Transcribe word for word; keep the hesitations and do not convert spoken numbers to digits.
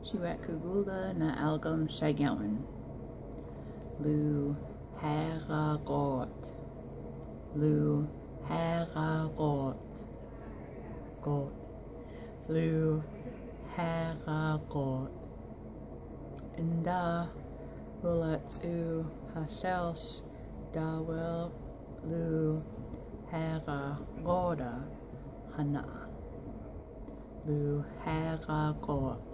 Shiwet Kugula na Algum Shagowan. Lu Haragot. Lu Haragot. Got. Lu Haragot. Inda Ruletsu Hashelsh Dawel Lu Haragoda Hana. Lu Haragot.